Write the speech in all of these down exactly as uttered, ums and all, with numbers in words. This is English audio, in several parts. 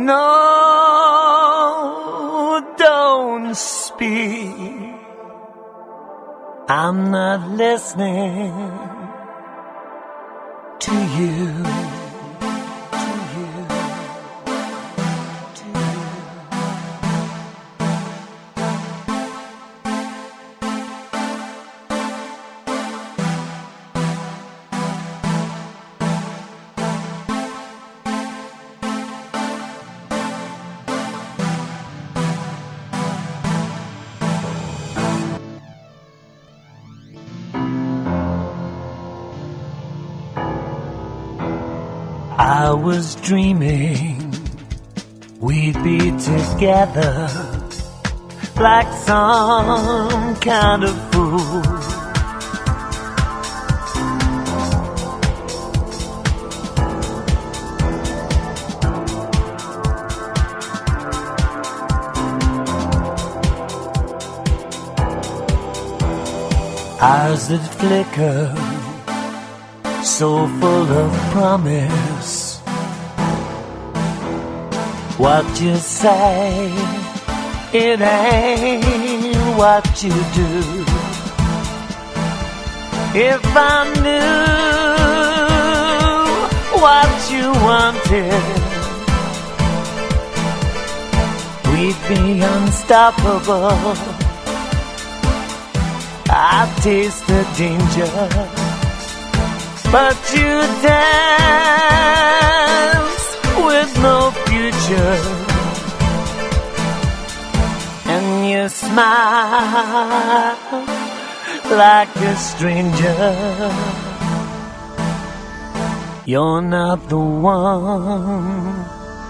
No, don't speak. I'm not listening to you. I was dreaming we'd be together like some kind of fool. Eyes that flicker, so full of promise. What you say, it ain't what you do. If I knew what you wanted, we'd be unstoppable. I taste the danger, but you dance with no future, and you smile like a stranger. You're not the one.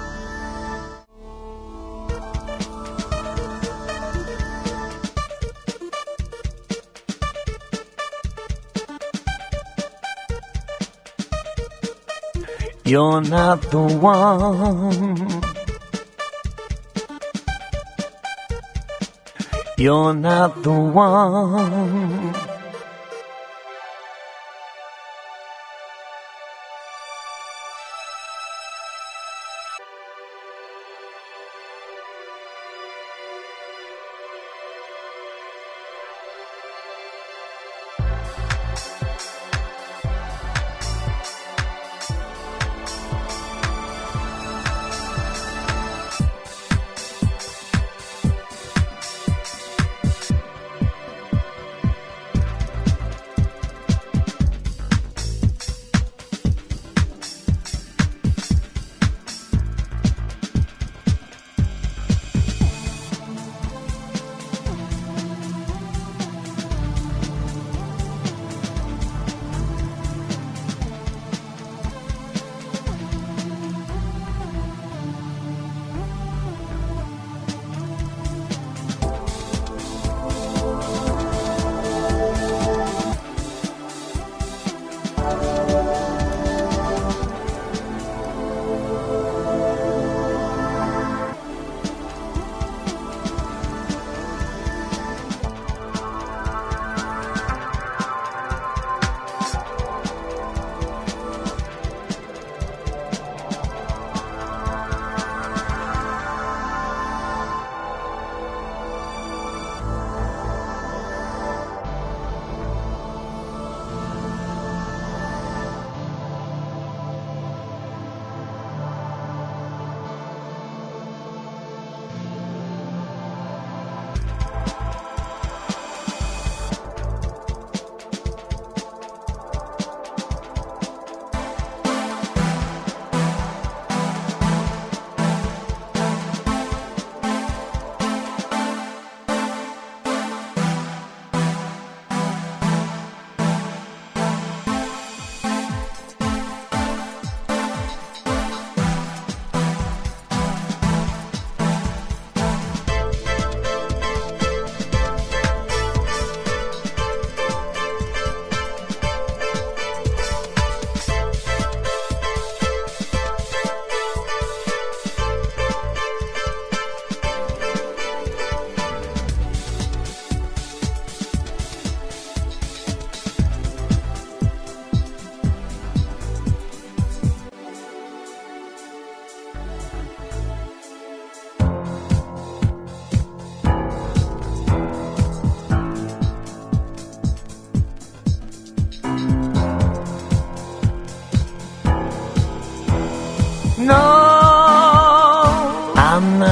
You're not the one. You're not the one.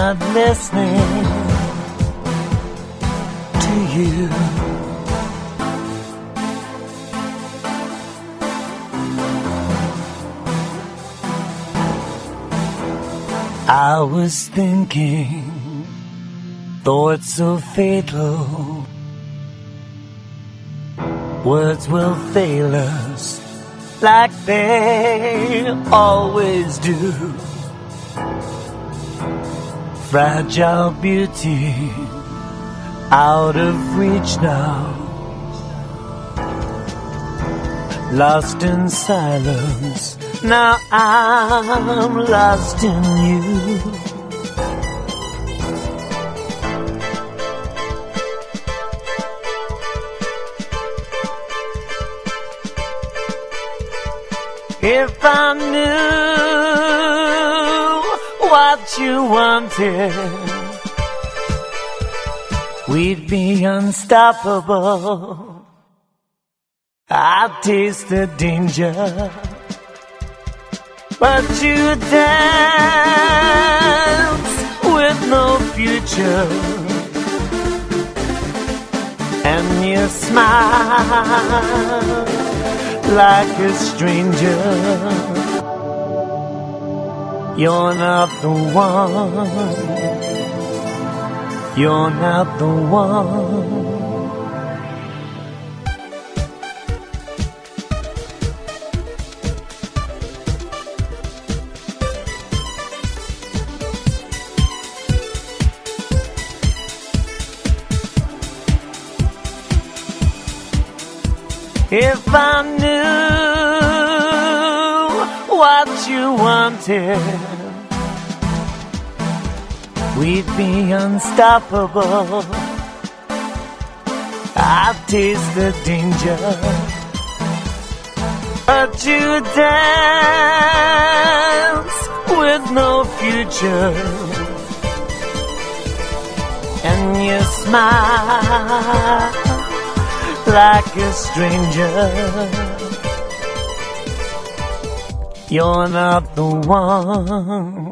not listening to you. I was thinking thoughts so fatal. Words will fail us like they always do. Fragile beauty out of reach now, lost in silence. Now I'm lost in you. If I knew what you wanted, we'd be unstoppable. I'd taste the danger, but you dance with no future, and you smile like a stranger. You're not the one. You're not the one. If I knew what you wanted, we'd be unstoppable. I'd taste the danger, but you dance with no future, and you smile like a stranger. You're not the one.